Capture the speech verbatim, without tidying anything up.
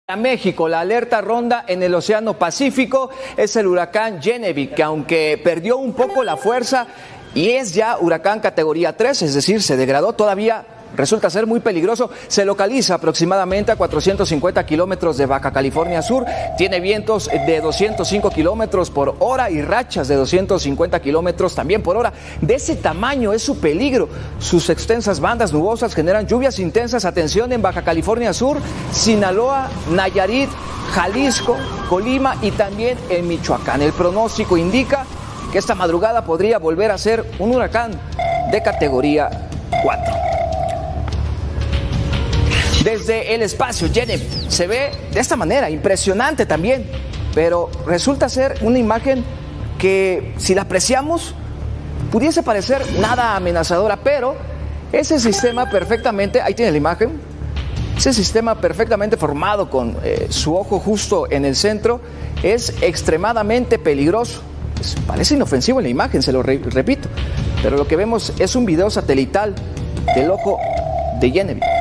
A México, la alerta ronda en el Océano Pacífico. Es el huracán Genevieve, que aunque perdió un poco la fuerza y es ya huracán categoría tres, es decir, se degradó, todavía resulta ser muy peligroso. Se localiza aproximadamente a cuatrocientos cincuenta kilómetros de Baja California Sur. Tiene vientos de doscientos cinco kilómetros por hora y rachas de doscientos cincuenta kilómetros también por hora. De ese tamaño es su peligro. Sus extensas bandas nubosas generan lluvias intensas. Atención en Baja California Sur, Sinaloa, Nayarit, Jalisco, Colima y también en Michoacán. El pronóstico indica que esta madrugada podría volver a ser un huracán de categoría cuatro. Desde el espacio, Genevieve se ve de esta manera, impresionante también, pero resulta ser una imagen que, si la apreciamos, pudiese parecer nada amenazadora, pero ese sistema perfectamente, ahí tiene la imagen, ese sistema perfectamente formado con eh, su ojo justo en el centro, es extremadamente peligroso. Pues parece inofensivo en la imagen, se lo re repito, pero lo que vemos es un video satelital del ojo de Genevieve.